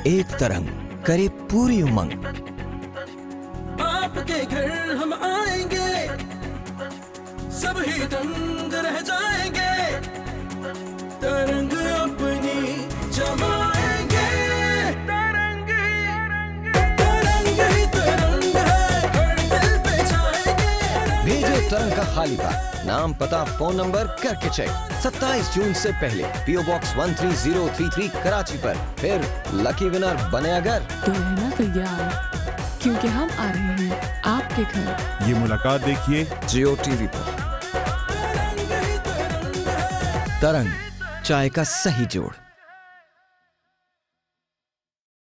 एक तरंग करे पूरी उमंग। आपके घर हम आएंगे, सभी दंग रह जाएंगे, तरंग अपनी जमाएंगे। तरंग ही तरंग है, हर दिल पे छाएंगे। भेजे तरंग का खाली पार, नाम पता फोन नंबर करके चेक। 27 जून से पहले पीओ बॉक्स 13033 कराची पर। फिर लकी विनर बने अगर तो रहना तैयार, क्योंकि हम आ रहे हैं आपके घर। ये मुलाकात देखिए जियो टीवी पर। तरंग, चाय का सही जोड़।